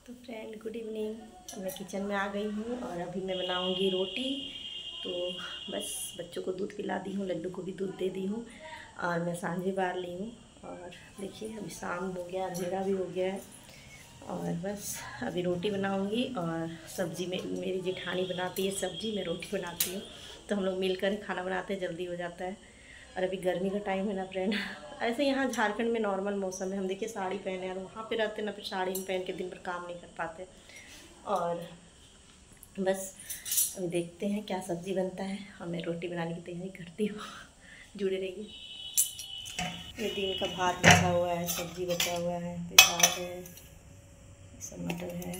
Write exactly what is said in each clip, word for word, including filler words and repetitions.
तो friend good evening. मैं kitchen में आ गई हूँ और अभी मैं बनाऊँगी रोटी। तो बस बच्चों को दूध पिला दी हूँ, लड्डू को भी दूध दे दी हूँ और मैं सांझे बार ली हूँ। और देखिए अभी शाम हो गया, अंधेरा भी हो गया है और बस अभी रोटी बनाऊँगी और सब्ज़ी में मेरी जेठानी बनाती है सब्ज़ी, मैं रोटी बनाती हूँ। तो हम लोग मिलकर खाना बनाते हैं, जल्दी हो जाता है। और अभी गर्मी का टाइम है ना फ्रेंड, ऐसे यहाँ झारखंड में नॉर्मल मौसम है। हम देखिए साड़ी पहने हैं और वहाँ पे रहते ना, फिर साड़ी में पहन के दिन भर काम नहीं कर पाते। और बस अभी देखते हैं क्या सब्ज़ी बनता है और मैं रोटी बनाने की तैयारी करती हूँ। जुड़े रहिए। ये दिन का भात बचा हुआ है, सब्ज़ी बचा हुआ है, दाल है, सब मटर है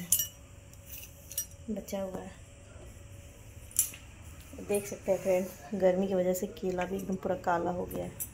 बचा हुआ है। देख सकते हैं फ्रेंड, गर्मी की वजह से केला भी एकदम पूरा काला हो गया है।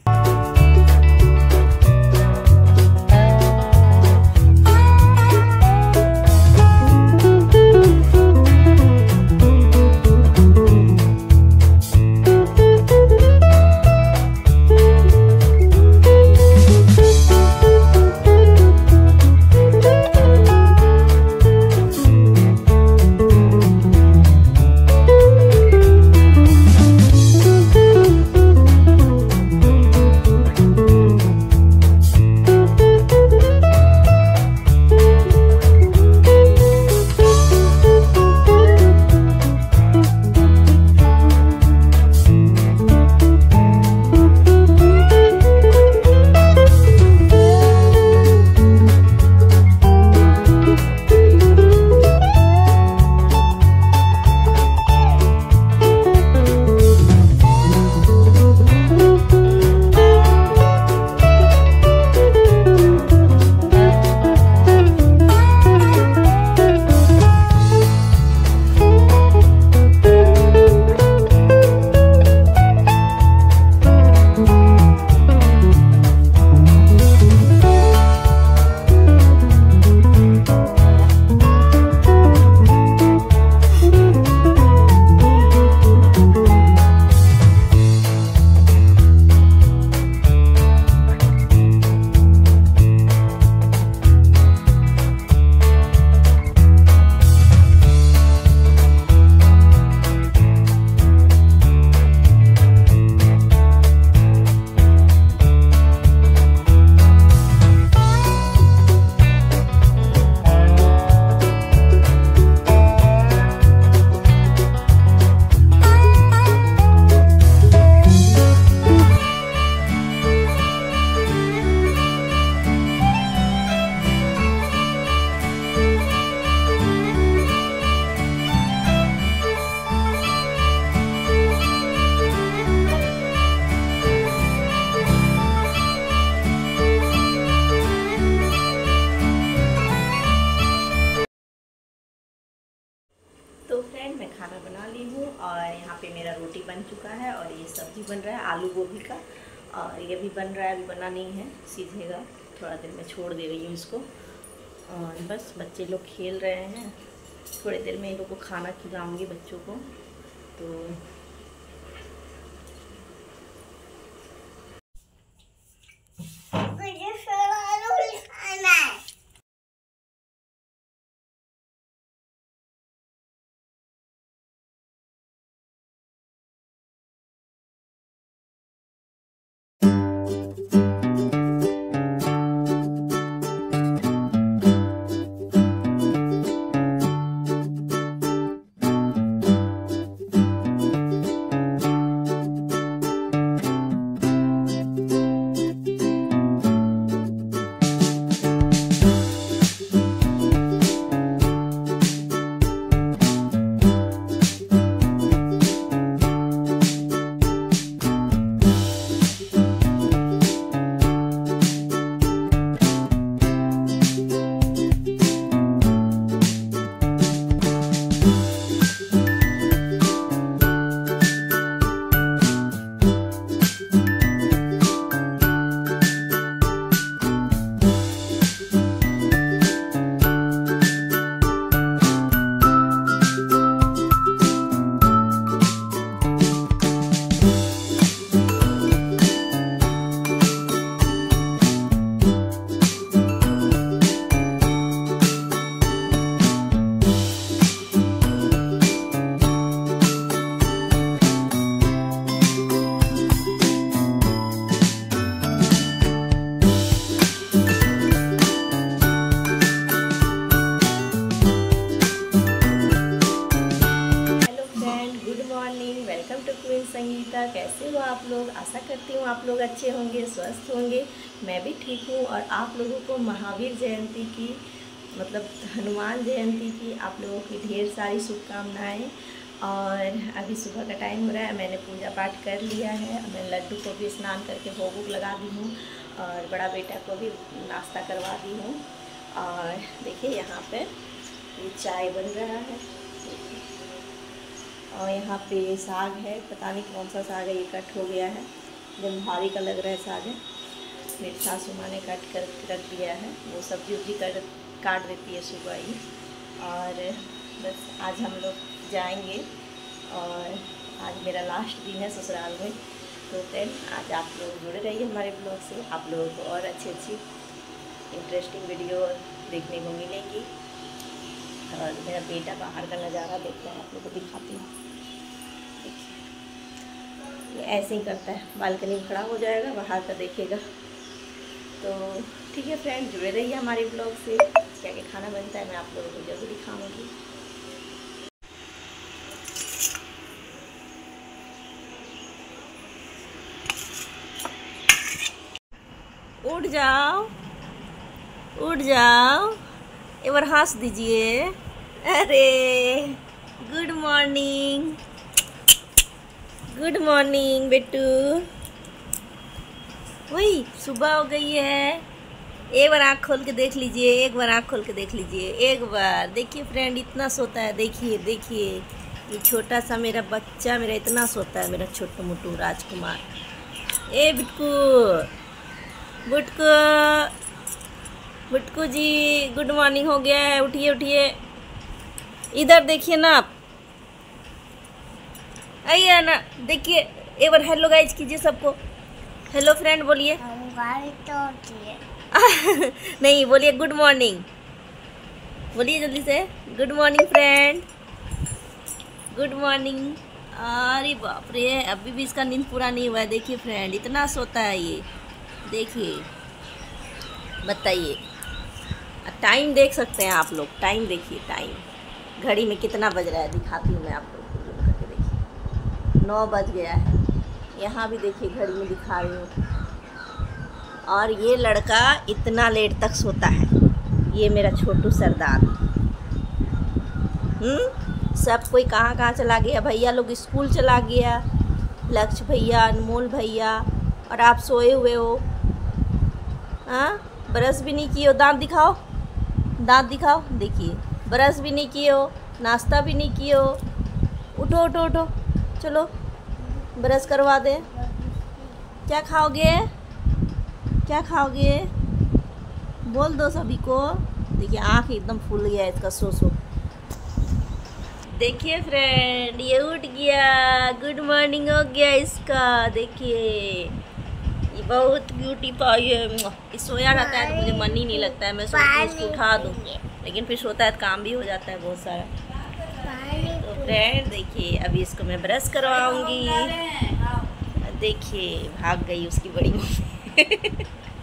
तो फ्रेंड मैं खाना बना ली हूँ और यहाँ पे मेरा रोटी बन चुका है और ये सब्ज़ी बन रहा है आलू गोभी का, और ये भी बन रहा है, अभी बना नहीं है, सीझेगा थोड़ा देर में, छोड़ दे रही हूँ इसको। और बस बच्चे लोग खेल रहे हैं, थोड़ी देर में इन लोग को खाना खिलाऊँगी बच्चों को। तो कैसे हो आप लोग? आशा करती हूँ आप लोग अच्छे होंगे, स्वस्थ होंगे। मैं भी ठीक हूँ और आप लोगों को महावीर जयंती की, मतलब हनुमान जयंती की आप लोगों की ढेर सारी शुभकामनाएँ। और अभी सुबह का टाइम हो रहा है, मैंने पूजा पाठ कर लिया है। मैं लड्डू को भी स्नान करके भोग वोग लगा दी हूँ और बड़ा बेटा को भी नाश्ता करवा दी हूँ। और देखिए यहाँ पे ये चाय बन रहा है और यहाँ पे साग है, पता नहीं कौन सा साग है, ये कट हो गया है, एकदम भारी का लग रहा है साग है। मेरी सासू माँ ने कट कर रख दिया है, वो सब्जी उब्जी कर काट देती है सुबह ही। और बस आज हम लोग जाएंगे और आज मेरा लास्ट दिन है ससुराल में। तो फ्रेंड आज आप लोग जुड़े रहिए हमारे ब्लॉग से, आप लोगों को और अच्छी अच्छी इंटरेस्टिंग वीडियो देखने को मिलेंगी। और मेरा बेटा बाहर का नज़ारा देखता है, आप लोगों को दिखाती हूँ। ये ऐसे ही करता है, बालकनी में खड़ा हो जाएगा, बाहर का देखेगा। तो ठीक है फ्रेंड, जुड़े रहिए हमारे ब्लॉग से। क्या क्या खाना बनता है मैं आप लोगों को जरूर दिखाऊंगी। उठ जाओ, उठ जाओ, एक बार हंस दीजिए। अरे गुड मॉर्निंग, गुड मॉर्निंग बेटू। वही सुबह हो गई है, एक बार आँख खोल के देख लीजिए, एक बार आँख खोल के देख लीजिए, एक बार देखिए फ्रेंड, इतना सोता है। देखिए देखिए ये छोटा सा मेरा बच्चा मेरा इतना सोता है, मेरा छोटू मोटू राजकुमार। ए बिटकू, बुटकू, बुटकू जी गुड मॉर्निंग हो गया है, उठिए उठिए। इधर देखिए ना आप, आइए ना, देखिए एक बार हेलो गाइज कीजिए सबको। हेलो फ्रेंड बोलिए। नहीं बोलिए गुड मॉर्निंग, बोलिए जल्दी से, good morning friend, good morning. अरे बाप रे, अभी भी इसका नींद पूरा नहीं हुआ है। देखिए फ्रेंड इतना सोता है ये, देखिए। बताइए, टाइम देख सकते हैं आप लोग, टाइम देखिए, टाइम घड़ी में कितना बज रहा है, दिखाती हूँ मैं आप लोग को जूम करके। देखिए नौ बज गया है, यहाँ भी देखिए घड़ी में दिखा रही हूँ। और ये लड़का इतना लेट तक सोता है, ये मेरा छोटू सरदार। हम्म सब कोई कहाँ कहाँ चला गया, भैया लोग स्कूल चला गया, लक्ष्य भैया, अनमोल भैया, और आप सोए हुए हो। हाँ, ब्रश भी नहीं किए हो, दांत दिखाओ, दांत दिखाओ। देखिए ब्रश भी नहीं किए हो, नाश्ता भी नहीं किए हो। उठो उठो उठो, चलो ब्रश करवा दे। क्या खाओगे, क्या खाओगे, बोल दो सभी को। देखिए आँख एकदम फूल गया है इसका, सो सो। देखिए फ्रेंड ये उठ गया, गुड मॉर्निंग हो गया इसका। देखिए ये बहुत ब्यूटी पाई है, ये सोया रहता है तो मुझे मन ही नहीं लगता है, मैं सोचती हूँ इसको उठा दूँ, लेकिन फिर सोता है तो काम भी हो जाता है बहुत सारा। तो फ्रेंड देखिए अभी इसको मैं ब्रश करवाऊंगी। देखिए भाग गई उसकी बड़ी मम्मी।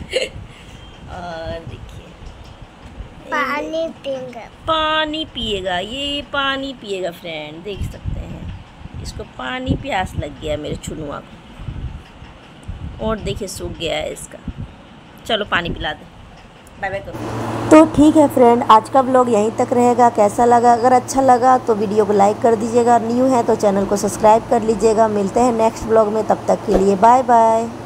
और देखिए पानी पिएगा, पानी पिएगा, ये पानी पिएगा फ्रेंड, देख सकते हैं इसको पानी प्यास लग गया मेरे चुनुआ को। और देखिए सूख गया है इसका, चलो पानी पिला दे, बाय बाय करो। तो ठीक है फ्रेंड, आज का व्लॉग यहीं तक रहेगा। कैसा लगा, अगर अच्छा लगा तो वीडियो को लाइक कर दीजिएगा, न्यू है तो चैनल को सब्सक्राइब कर लीजिएगा। मिलते हैं नेक्स्ट व्लॉग में, तब तक के लिए बाय बाय।